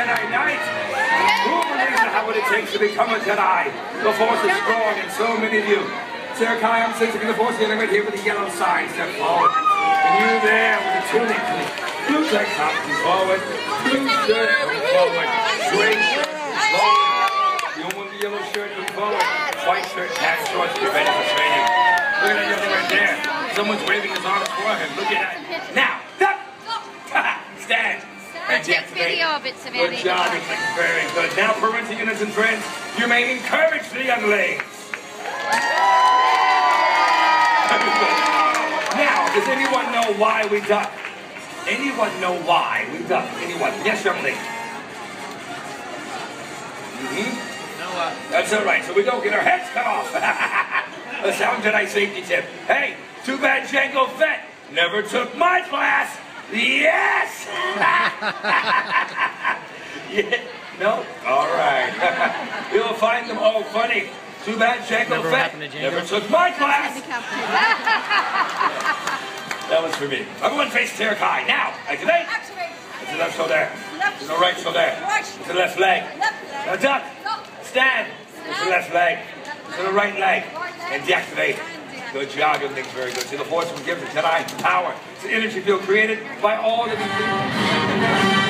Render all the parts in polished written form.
Jedi Knight. Who believes in how what it takes to become a Jedi? The Force is strong in so many of you. Sir Kai, I'm sensing the Force getting right here with the yellow sign. Step forward. And you there with the tunic. Blue leg top, forward. Blue shirt, forward. Straight shirt, forward. The one with the yellow shirt, come forward. White shirt, hat, shorts, get ready for training. Look at that young thing right there. Someone's waving his arms for him. Look at that. Now, stop. Stand. And take video of it, Savannah. Good job, very good. Now, parental units and friends, you may encourage the young ladies. Now, does anyone know why we duck? Anyone know why we duck? Anyone? Yes, young lady. That's all right, so we don't get our heads cut off. A sound Jedi safety tip. Hey, too bad Jango Fett never took my class. Yes! Yeah. No? All right. You'll find them all funny. Too bad Jango Fett never took my class. That was for me. Everyone face Sir Kai. Now, activate. To the left shoulder. To the right shoulder. To the left leg. Now duck. Stand. To the left leg. To the right leg. And deactivate. Good job, young things, very good. See, the Force will give the Jedi power. It's an energy field created by all of these people.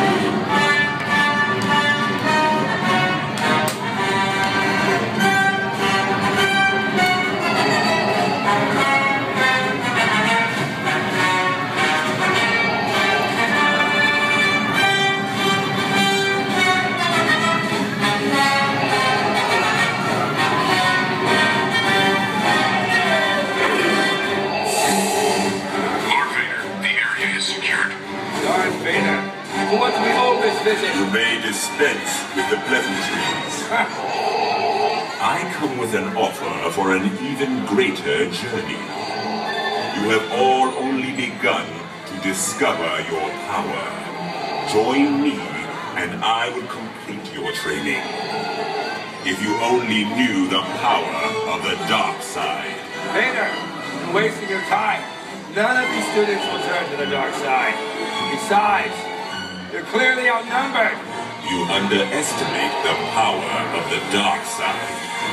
You may dispense with the pleasantries. I come with an offer for an even greater journey. You have all only begun to discover your power. Join me, and I will complete your training. If you only knew the power of the dark side. Vader, you're wasting your time. None of these students will turn to the dark side. Besides, you're clearly outnumbered. You underestimate the power of the dark side.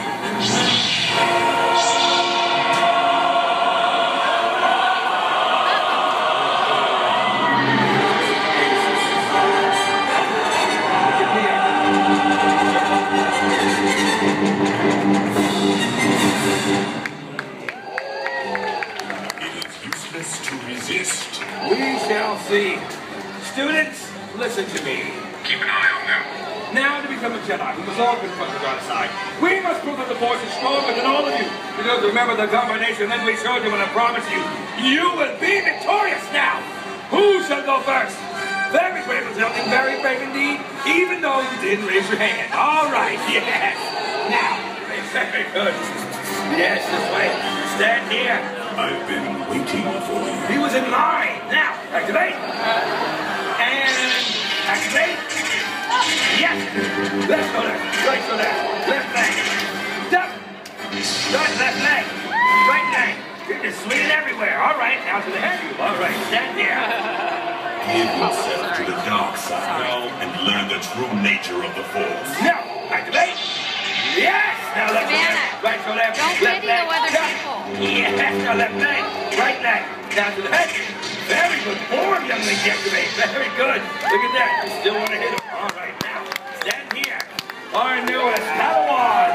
It is useless to resist. We shall see. Students, listen to me. Keep an eye on them. Now to become a Jedi, we must all confront the dark side. We must prove that the Force is stronger than all of you. Because remember the combination that we showed you and I promise you, you will be victorious now. Who shall go first? Very brave, something very brave indeed, even though you didn't raise your hand. All right, yes. Now, very good. Yes, this way. Stand here. I've been waiting for you. He was in line. Now, activate. And activate. Yes. Left shoulder. Right shoulder. Left leg. Duck. Right, left leg. Right leg. You're just swinging everywhere. All right. Now to the head. All right. Stand here. Give yourself to the dark side and learn the true nature of the Force. No. Activate. Yes. Now left shoulder. Right shoulder. Don't pity the weather people. Yes. Now left leg. Right leg. Down to the head. Very good form, young lady. Activate. Very good. Look at that. You still want to hit him. All right, now, stand here. Our newest Padawan.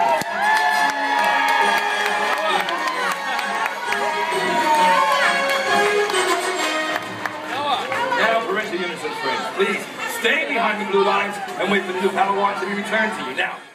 Now, parental units and friends, please stay behind the blue lines and wait for the new Padawan to be returned to you. Now,